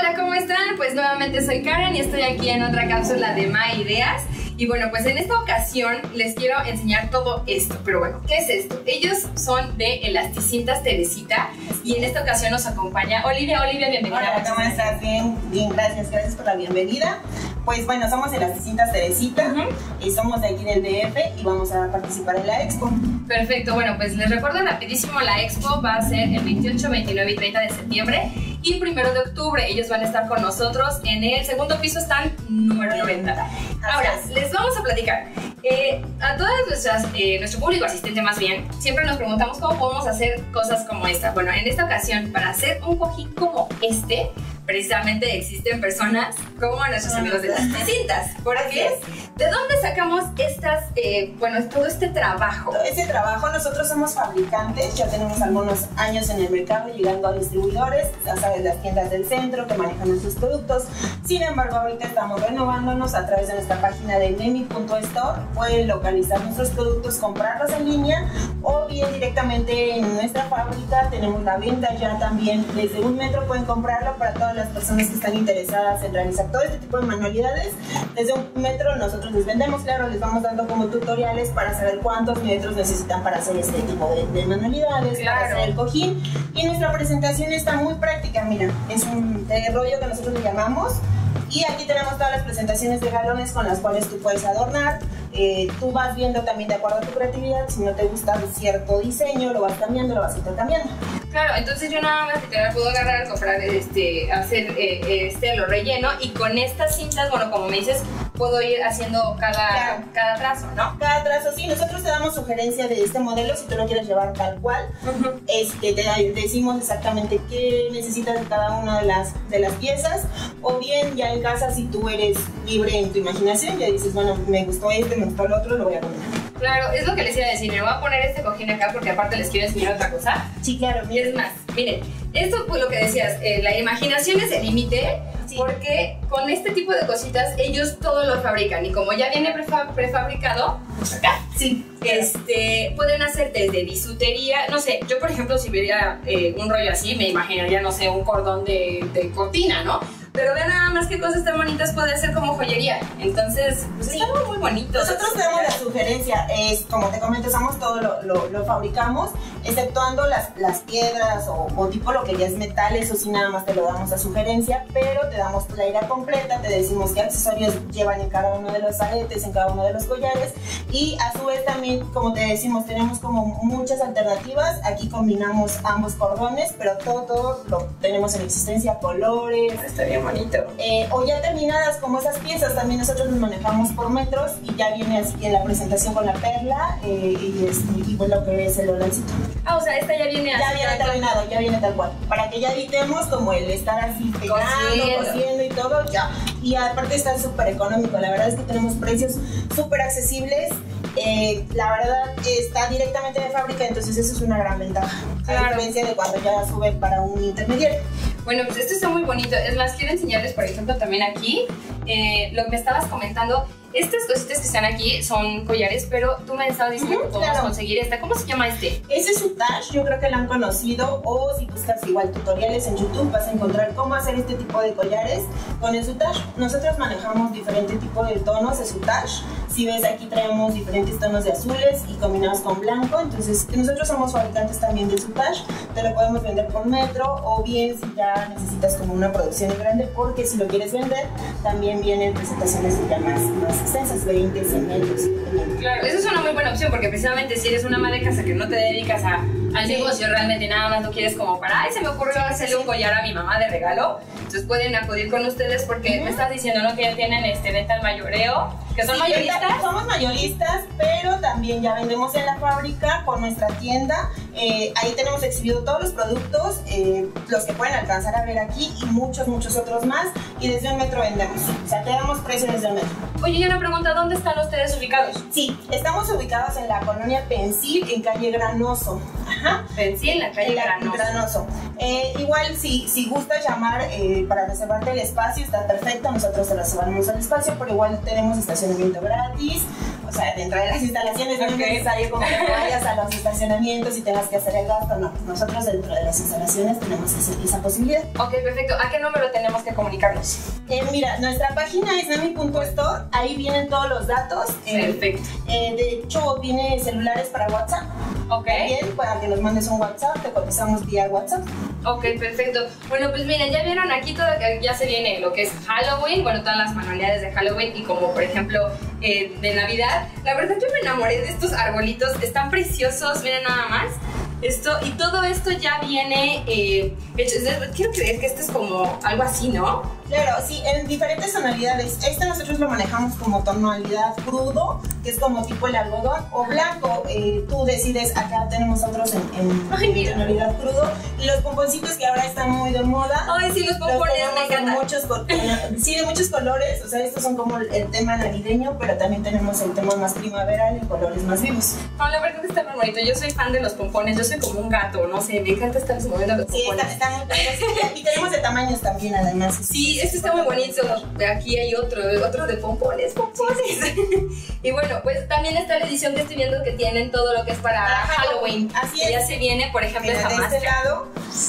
Hola, ¿cómo están? Pues nuevamente soy Karen y estoy aquí en otra cápsula de My Ideas. Y bueno, pues en esta ocasión les quiero enseñar todo esto. Pero bueno, ¿qué es esto? Ellos son de Elasticintas Teresita y en esta ocasión nos acompaña Olivia. Olivia, bienvenida. Hola, ¿cómo estás? Bien, gracias por la bienvenida. Pues bueno, somos Elasticintas Teresita y somos de aquí del DF y vamos a participar en la expo. Perfecto, bueno, pues les recuerdo rapidísimo, la expo va a ser el 28, 29 y 30 de septiembre y 1 de octubre. Ellos van a estar con nosotros en el segundo piso, stand número 90. Ahora, les vamos a platicar. A todas nuestro público asistente más bien, siempre nos preguntamos cómo podemos hacer cosas como esta. Bueno, en esta ocasión, para hacer un cojín como este, precisamente existen personas como nuestros amigos de Elasticintas. ¿Por qué? ¿De dónde sacamos estas, todo este trabajo? Todo este trabajo, nosotros somos fabricantes, ya tenemos algunos años en el mercado, llegando a distribuidores, ya sabes, las tiendas del centro que manejan nuestros productos. Sin embargo, ahorita estamos renovándonos a través de nuestra página de Nemi.store. Pueden localizar nuestros productos, comprarlos en línea o bien directamente en nuestra fábrica. Tenemos la venta ya también, desde 1 metro pueden comprarlo para todas las personas que están interesadas en realizar todo este tipo de manualidades. Desde 1 metro nosotros les vendemos, claro, les vamos dando como tutoriales para saber cuántos metros necesitan para hacer este tipo de manualidades, claro, para hacer el cojín. Y nuestra presentación está muy práctica, mira, es un rollo que nosotros le llamamos. Y aquí tenemos todas las presentaciones de galones con las cuales tú puedes adornar. Tú vas viendo también de acuerdo a tu creatividad, si no te gusta cierto diseño, lo vas cambiando, lo vas intercambiando. Claro, entonces yo nada más literal puedo agarrar, comprar, hacer lo relleno y con estas cintas, bueno, como me dices, puedo ir haciendo cada trazo, ¿no? Cada trazo, sí. Nosotros te damos sugerencia de este modelo si tú lo quieres llevar tal cual. Te decimos exactamente qué necesitas de cada una de las piezas, o bien ya en casa, si tú eres libre en tu imaginación, ya dices, bueno, me gustó este, me gustó el otro, lo voy a poner. Claro, es lo que les iba a decir, me voy a poner este cojín acá porque aparte les quiero enseñar otra cosa. Sí, claro. Y es más, miren, esto pues lo que decías, la imaginación es el límite, sí, porque con este tipo de cositas ellos todo lo fabrican y como ya viene prefabricado, acá, sí, pueden hacer desde bisutería, no sé, yo por ejemplo si viera un rollo así me imaginaría, no sé, un cordón de cortina, ¿no? Pero vean nada más qué cosas tan bonitas puede hacer como joyería. Entonces, pues sí, es algo muy bonito. Nosotros tenemos la sugerencia, como te comento, todo lo fabricamos, exceptuando las piedras o tipo lo que ya es metal, eso sí nada más te lo damos a sugerencia, pero te damos la idea completa, te decimos qué accesorios llevan en cada uno de los aretes, en cada uno de los collares, y a su vez también, como te decimos, tenemos como muchas alternativas. Aquí combinamos ambos cordones, pero todo lo tenemos en existencia, colores. Está bien bonito. O ya terminadas como esas piezas, también nosotros nos manejamos por metros y ya viene así en la presentación con la perla y pues lo que es el olancito. Ah, o sea, esta ya viene así. Ya viene terminado, ya viene tal cual. Para que ya evitemos como el estar así pegando, cosiendo y todo, ya. Y aparte está súper económico, la verdad es que tenemos precios súper accesibles. La verdad está directamente de fábrica, entonces eso es una gran ventaja, a diferencia de cuando ya sube para un intermediario. Bueno, pues esto está muy bonito. Es más, quiero enseñarles, por ejemplo, también aquí lo que me estabas comentando. Estas cositas que están aquí son collares, pero tú me estabas diciendo que podemos conseguir esta. ¿Cómo se llama este? Ese es soutache, yo creo que lo han conocido, o si buscas igual tutoriales en YouTube vas a encontrar cómo hacer este tipo de collares con el soutache. Nosotros manejamos diferentes tipos de tonos de soutache. Si ves, aquí traemos diferentes tonos de azules y combinados con blanco, entonces nosotros somos fabricantes también de soutache. Te lo podemos vender por metro, o bien si ya necesitas como una producción grande, porque si lo quieres vender también vienen presentaciones ya más extensas, 20, 100 metros. Claro, eso es una muy buena opción porque precisamente si eres una ama de casa que no te dedicas al negocio, realmente nada más lo quieres como para, ay, se me ocurrió hacerle un collar a mi mamá de regalo, entonces pueden acudir con ustedes porque me estás diciendo, ¿no? Que ya tienen venta al mayoreo, que son mayoristas. Somos mayoristas, pero también ya vendemos en la fábrica con nuestra tienda. Ahí tenemos exhibido todos los productos, los que pueden alcanzar a ver aquí y muchos otros más, y desde 1 metro vendemos, o sea, te damos precio desde 1 metro. Oye, y una pregunta, ¿dónde están ustedes ubicados? Sí, estamos ubicados en la colonia Pensil, en calle Granoso. Ajá. Pensil, en la calle Granoso. Igual, si gustas llamar para reservarte el espacio, está perfecto, nosotros te reservamos el espacio, pero igual tenemos estacionamiento gratis. o sea, dentro de las instalaciones no es necesario como que vayas a los estacionamientos y tengas que hacer el gasto, no. Nosotros dentro de las instalaciones tenemos esa posibilidad. Ok, perfecto. ¿A qué número tenemos que comunicarnos? Mira, nuestra página es nemi.store, ahí vienen todos los datos. Perfecto. De hecho, viene celulares para WhatsApp. Ok. También para que nos mandes un WhatsApp, te cotizamos vía WhatsApp. Ok, perfecto. Bueno, pues miren, ya vieron aquí todo, ya se viene lo que es Halloween, bueno, todas las manualidades de Halloween y como por ejemplo de Navidad. La verdad yo me enamoré de estos arbolitos, están preciosos, miren nada más. Esto, y todo esto ya viene hecho, quiero creer que esto es como algo así, ¿no? Claro, sí, en diferentes tonalidades. Nosotros lo manejamos como tonalidad crudo, que es como tipo el algodón, o blanco. Tú decides, acá tenemos otros en tonalidad crudo. Y los pomponcitos que ahora están muy de moda. Ay, sí, los pompones me encantan. Sí, de muchos colores. O sea, estos son como el tema navideño, pero también tenemos el tema más primaveral y colores más vivos. No, la verdad que está muy bonito. Yo soy fan de los pompones, yo soy como un gato, no sé, me encanta estar moviendo los pompones. Sí, están muy bonitos. Y tenemos de tamaños también, además. Sí, este está muy bonito. Aquí hay otro de pompones. Y bueno, pues también está la edición que estoy viendo que tienen todo lo que es para Halloween. Así es. Ya se viene, por ejemplo, mira, esta de máscara. este lado,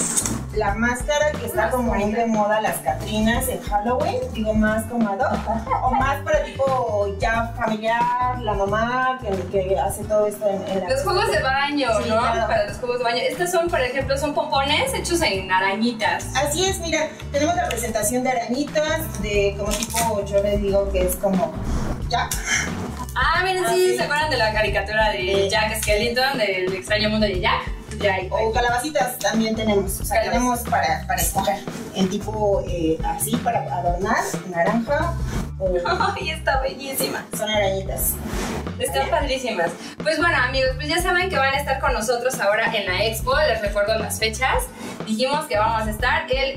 la máscara que está como muy de moda, las Catrinas en Halloween, digo más como ad hoc, o más para tipo ya familiar, la mamá que hace todo esto en la... Los juegos de baño, sí, ¿no? Claro. Para los juegos de baño. Estos son, por ejemplo, son pompones hechos en arañitas. Así es, mira, tenemos la presentación de arañitas, de como tipo, yo les digo que es como Jack. Ah, miren, sí, ¿se acuerdan de la caricatura de Jack Skellington, del extraño mundo de Jack? O calabacitas también tenemos, o sea, tenemos para escoger en tipo así para adornar, naranja o... Ay, está bellísima. Son arañitas. Están padrísimas. Pues bueno, amigos, pues ya saben que van a estar con nosotros ahora en la expo. Les recuerdo las fechas. Dijimos que vamos a estar el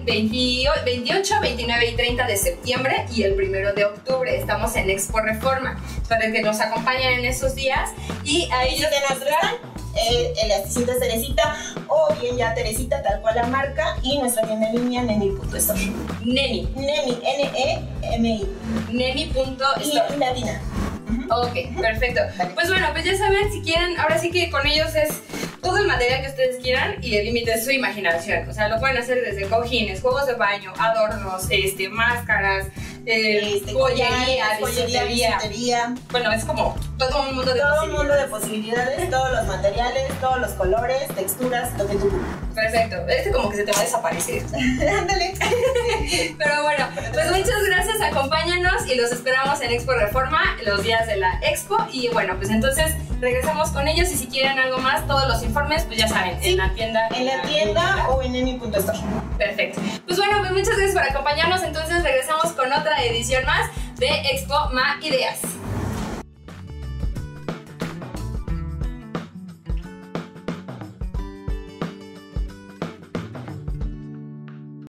28, 29 y 30 de septiembre y el 1 de octubre. Estamos en Expo Reforma para que nos acompañen en esos días. Y ahí ya tenemos el asistente Teresita o bien ya Teresita, tal cual la marca, y nuestra tienda en línea nemi.store. Nemi. Nemi, N-E-M-I. Nemi.store. Y latina. Ok, perfecto. Vale. Pues bueno, pues ya saben, si quieren, ahora sí que con ellos es todo el material que ustedes quieran y el límite es su imaginación. O sea, lo pueden hacer desde cojines, juegos de baño, adornos, máscaras, joyería, bisutería. Bueno, es como todo un mundo de todo posibilidades. un mundo de posibilidades, todos los materiales, todos los colores, texturas, lo que tú. Perfecto. Como que se te va a desaparecer. Ándale. Pero bueno, pues muchas gracias, acompáñanos y los esperamos en Expo Reforma los días de la Expo. Y bueno, pues entonces regresamos con ellos y si quieren algo más, todos los informes, pues ya saben, sí, en la tienda. En la tienda o en nemi.store. Perfecto. Pues bueno, pues muchas gracias por acompañarnos. Entonces regresamos con otra edición más de Expo Ma Ideas.